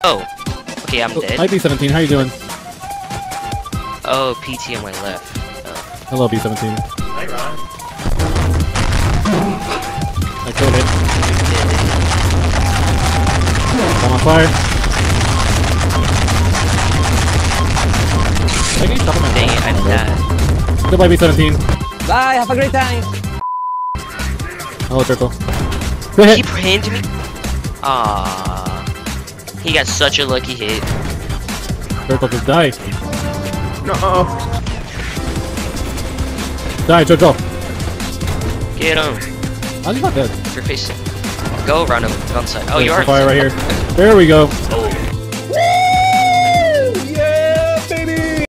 Oh. Okay, I'm dead. Hi B-17, how you doing? Oh, PT on my left. Hello B-17. Hi, Ron. I killed it. I'm on fire. Dang it, I'm dead. Goodbye B-17. Bye, have a great time. Hello Turtle. Go ahead. He pinned me? Ah, he got such a lucky hit. Turtle, just die. No. Die, Turtle. Get him. How's he not dead? You're facing. Go around him. Go inside. Oh, you are. Fire right here. There we go. Oh,